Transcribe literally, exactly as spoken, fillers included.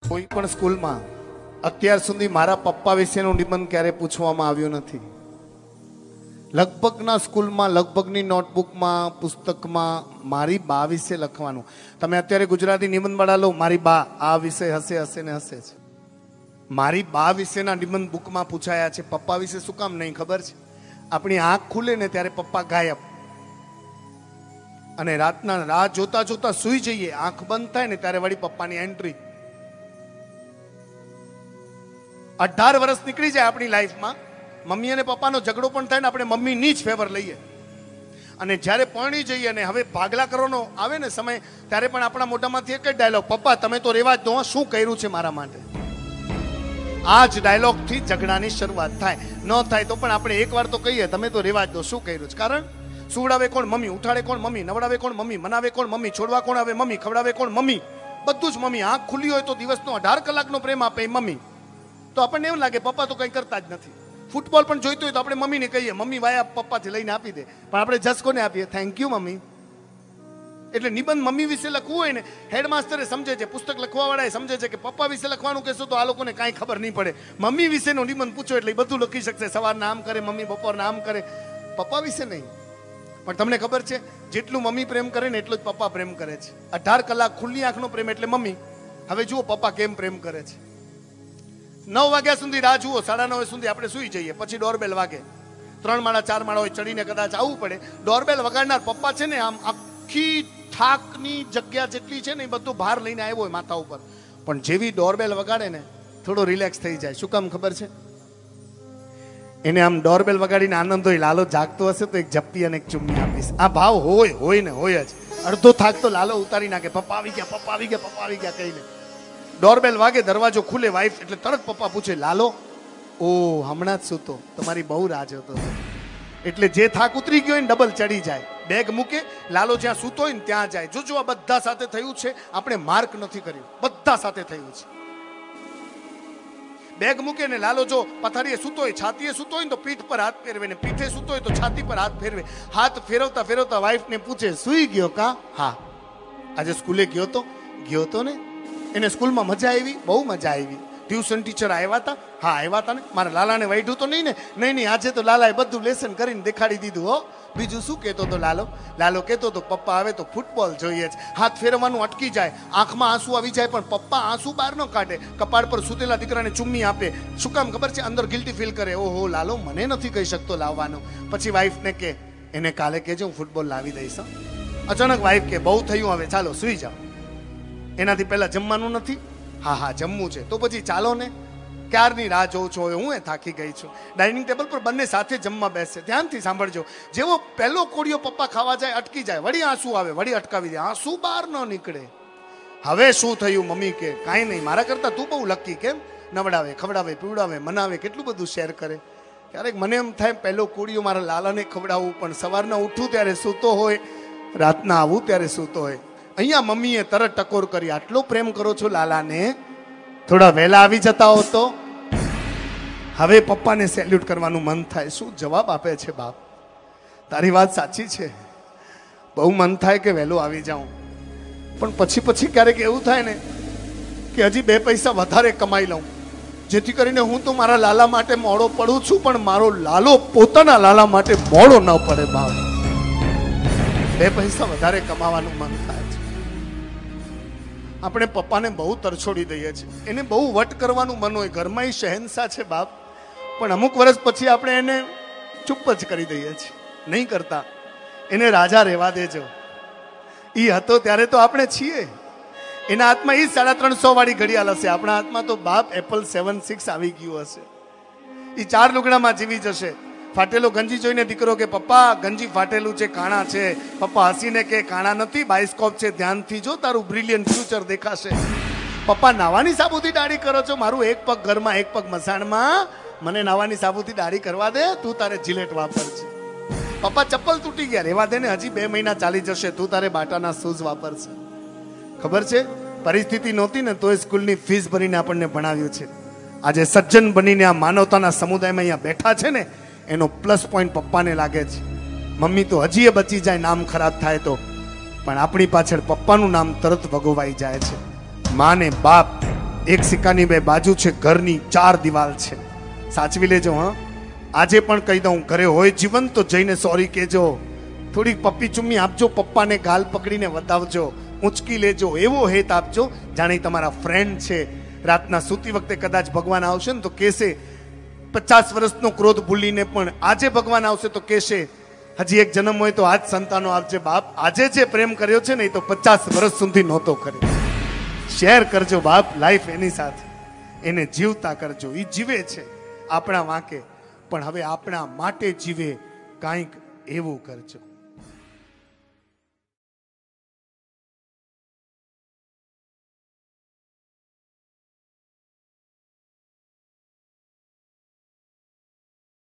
કોઈ પણ સ્કૂલમાં અત્યાર સુધી મારા પપ્પા વિશેનું નિબંધ ક્યારે પૂછવામાં આવ્યું નથી. લગભગના સ્કૂલમાં લગભગની નોટબુકમાં પુસ્તકમાં મારી બા વિશે લખવાનું. તમે અત્યારે ગુજરાતી નિબંધ વાળા લો, મારી બા આ વિષય હશે હશે ને હશે છે. મારી બા વિશેના નિબંધ બુકમાં પૂછાયા છે. પપ્પા વિશે શું કામ નહીં ખબર છે? આપણી આંખ ખુલે ને ત્યારે પપ્પા ગાયબ, અને રાતના રાહ જોતા જોતા સુઈ જઈએ, આંખ બંધ થાય ને ત્યારે વળી પપ્પાની એન્ટ્રી. અઢાર વર્ષ નીકળી જાય આપણી લાઈફમાં, મમ્મી અને પપ્પાનો ઝઘડો પણ થાય ને આપણે મમ્મીની જ ફેવર લઈએ, અને જ્યારે પરણી જઈએ અને હવે ભાગલા કરવાનો આવે ને સમય, ત્યારે પણ આપણા મોઢામાંથી એક જ ડાયલોગ, પપ્પા તમે તો રેવા જ દો, શું કર્યું છે મારા માટે. આ જ ડાયલોગથી ઝઘડાની શરૂઆત થાય. ન થાય તો પણ આપણે એક વાર તો કહીએ તમે તો રેવા જ દો, શું કર્યું છે. કારણ સુવડાવે કોણ? મમ્મી. ઉઠાડે કોણ? મમ્મી. નવડાવે કોણ? મમ્મી. મનાવે કોણ? મમ્મી. છોડવા કોણ આવે? મમ્મી. ખવડાવે કોણ? મમ્મી. બધું જ મમ્મી. આંખ ખુલ્લી હોય તો દિવસનો અઢાર કલાકનો પ્રેમ આપે મમ્મી. તો આપણને એવું લાગે પપ્પા તો કંઈ કરતા જ નથી. ફૂટબોલ પણ જોઈતું હોય તો આપણે મમ્મીને કહીએ, મમ્મી વાયા પપ્પાથી લઈને આપી દે, પણ આપણે જસ કોને આપીએ? Thank you mummy. એટલે નિબંધ મમ્મી વિશે લખવું હોય ને, હેડમાસ્ટરે સમજે છે, પુસ્તક લખવા વાળાએ સમજે છે કે પપ્પા વિશે લખવાનું કહેશો તો આ લોકોને કાંઈ ખબર નહીં પડે. મમ્મી વિશેનો નિબંધ પૂછો એટલે બધું લખી શકશે. સવારના આમ કરે મમ્મી, બપોરના આમ કરે, પપ્પા વિશે નહીં. પણ તમને ખબર છે, જેટલું મમ્મી પ્રેમ કરે ને એટલું જ પપ્પા પ્રેમ કરે છે. અઢાર કલાક ખુલ્લી આંખનો પ્રેમ એટલે મમ્મી. હવે જુઓ પપ્પા કેમ પ્રેમ કરે છે. નવ વાગ્યા સુધી રાહ જુઓ, સાડા નવ સુધી આપણે સુઈ જઈએ, પછી ડોરબેલ વાગે. ત્રણ માળા ચાર માળા હોય, ચડીને કદાચ આવવું પડે. ડોરબેલ વગાડનાર પપ્પા છે ને, આમ આખી થાકની જગ્યા જેટલી છે ને એ બધું બહાર લઈને આવ્યો હોય માથા ઉપર, પણ જેવી ડોરબેલ વગાડે ને થોડો રિલેક્સ થઈ જાય. શું કામ ખબર છે? એને આમ ડોરબેલ વગાડીને આનંદ હોય, લાલો જાગતો હશે તો એક ઝપ્પી અને એક ચુમ્મી આપીશ. આ ભાવ હોય હોય ને હોય જ. અડધો થાક તો લાલો ઉતારી નાખે, પપ્પા આવી ગયા, પપ્પા આવી ગયા, પપ્પા આવી ગયા કહીને. ડોરબેલ વાગે, દરવાજો ખુલે, વાઈફ એટલે તરત પપ્પા પૂછે, લાલો? ઓ હમણાં જ સૂતો, તમારી બહુ રાહ જોતો. એટલે જે થાક ઉતરી ગયો ને ડબલ ચડી જાય. બેગ મૂકે, લાલો જ્યાં સૂતો હોય ને ત્યાં જાય. જો જો આ બધા સાથે થયું છે, આપણે માર્ક નથી કર્યું, બધા સાથે થયું છે. બેગ મૂકે ને લાલો જો પથારીએ સૂતો હોય, છાતીએ સૂતો હોય ને તો પીઠ પર હાથ ફેરવે, ને પીઠે સૂતો હોય તો છાતી પર હાથ ફેરવે. હાથ ફેરવતા ફેરવતા વાઈફને પૂછે, સુઈ ગયો કા? હા. આજે સ્કૂલે ગયો તો? ગયો તો ને. એને સ્કૂલમાં મજા આવી? બહુ મજા આવી. ટ્યુશન ટીચર આવ્યા હતા? હા આવ્યા હતા ને. મારા લાલાને વાઢ્યું તો નહીં ને? નહીં નહીં, આજે તો લાલાએ બધું લેસન કરીને દેખાડી દીધું હો. બીજું શું કહેતો હતો લાલો? લાલો કહેતો હતો પપ્પા આવે તો ફૂટબોલ જોઈએ છે. હાથ ફેરવવાનું અટકી જાય, આંખમાં આંસુ આવી જાય, પણ પપ્પા આંસુ બહાર ન કાઢે. કપાળ પર સૂતેલા દીકરાને ચુમ્મી આપે. શું કામ ખબર છે? અંદર ગિલ્ટી ફીલ કરે, ઓહો લાલો મને નથી કહી શકતો લાવવાનું. પછી વાઈફને કે, એને કાલે કહેજો હું ફૂટબોલ લાવી દઈશ. અચાનક વાઈફ કે, બહુ થયું હવે ચાલો સુઈ જાઓ. એનાથી પહેલા જમવાનું નથી? હા હા જમવું છે. તો પછી ચાલો ને, ક્યારની રાહ જોઉં છું, હવે હું એ થાકી ગઈ છું. ડાઇનિંગ ટેબલ પર બંને સાથે જમવા બેસે. ધ્યાનથી સાંભળજો. જેવો પહેલો કોળિયો પપ્પા ખાવા જાય, અટકી જાય, વળી આંસુ આવે, વળી અટકાવી દે, આંસુ બહાર ન નીકળે. હવે શું થયું? મમ્મી કે, કાંઈ નહીં, મારા કરતા તું બહુ લકી. કેમ? નવડાવે, ખવડાવે, પીવડાવે, મનાવે, કેટલું બધું શેર કરે. ક્યારેક મને એમ થાય પહેલો કોળિયો મારા લાલાને ખવડાવવું, પણ સવારના ઉઠું ત્યારે સૂતો હોય, રાતના આવું ત્યારે સૂતો હોય. અહીંયા મમ્મીએ તરત ટકોર કરી, આટલો પ્રેમ કરો છો લાલાને, થોડા વહેલા આવી જતા હો તો. હવે પપ્પાને સેલ્યુટ કરવાનું મન થાય. શું જવાબ આપે છે બાપ? તારી વાત સાચી છે, બહુ મન થાય કે વહેલું આવી જાઉં, પણ પછી પછી ક્યારેક એવું થાય ને કે હજી બે પૈસા વધારે કમાઈ લઉં, જેથી કરીને હું તો મારા લાલા માટે મોડો પડું છું, પણ મારો લાલો પોતાના લાલા માટે મોડો ન પડે બાપ. બે પૈસા વધારે કમાવાનું મન થાય છે. આપણે પપ્પાને બહુ તરછોડી દઈએ છીએ, એને બહુ વટ કરવાનું મન હોય. ઘરમાં એ શહેનશાહ છે બાપ, પણ અમુક વર્ષ પછી આપણે એને ચૂપ જ કરી દઈએ છીએ. નહીં કરતા, એને રાજા રહેવા દેજો. એ હતો ત્યારે તો આપણે છીએ. એના હાથમાં એ સાડા ત્રણસો વાળી ઘડિયાળ હશે, આપણા હાથમાં તો બાપ એપલ સેવન સિક્સ આવી ગયું હશે. એ ચાર લુગડામાં જીવી જશે. ફાટેલો ગંજી જોઈને દીકરો કે, પપ્પા ગંજી ફાટેલું છે, કાણા છે. પપ્પા હસીને કે, કાણા નથી, બાયસ્કોપ છે, ધ્યાનથી જો, તારું બ્રિલિયન્ટ ફ્યુચર દેખાશે. પપ્પા નાવાની સાબુથી દાઢી કરો છો? મારું એક પગ ઘરમાં એક પગ મસાણમાં, મને નાવાની સાબુથી દાઢી કરવા દે, તું તારે જીલેટ વાપરશે. પપ્પા ચપ્પલ તૂટી ગયા, રેવા દે ને, હજી બે મહિના ચાલી જશે, તું તારે બાટાના શૂઝ વાપરશે. ખબર છે, પરિસ્થિતિ નહોતી ને તોય સ્કૂલની ફીસ ભરીને આપણને ભણાવ્યું છે. આજે સજ્જન બનીને આ માનવતાના સમુદાયમાં અહીંયા બેઠા છે ને, એનો પ્લસ પોઈન્ટ પપ્પાને લાગે છે. મમ્મી તો હજી એ બચી જાય નામ ખરાબ થાય તો, પણ આપણી પાછળ પપ્પાનું નામ તરત ભગવાઈ જાય છે. માં ને બાપ એક સિક્કાની બે બાજુ છે, ઘરની ચાર દિવાલ છે. સાચવી લેજો. હા, આજે પણ કહી દઉં, ઘરે હોય જીવન તો જઈને સોરી કહેજો, થોડીક પપ્પી ચુમ્મી આપજો, પપ્પાને ગાલ પકડીને વતાવજો, ઊંચકી લેજો, એવો હેત આપજો જાણે તમારા ફ્રેન્ડ છે. રાતના સૂતી વખતે કદાચ ભગવાન આવશે ને તો કહેશે, પચાસ વર્ષનો ક્રોધ ભૂલીને પણ આજે ભગવાન આવશે તો કહેશે, હજી એક જન્મ હોય તો આજ સંતાનો આપજે બાપ, આજે જે પ્રેમ કર્યો છે ને એ તો પચાસ વર્ષ સુધી નહોતો કર્યો. શેર કરજો બાપ લાઈફ એની સાથે, એને જીવતા કરજો. એ જીવે છે આપણા વાંકે, પણ હવે આપણા માટે જીવે, કાંઈક એવું કરજો.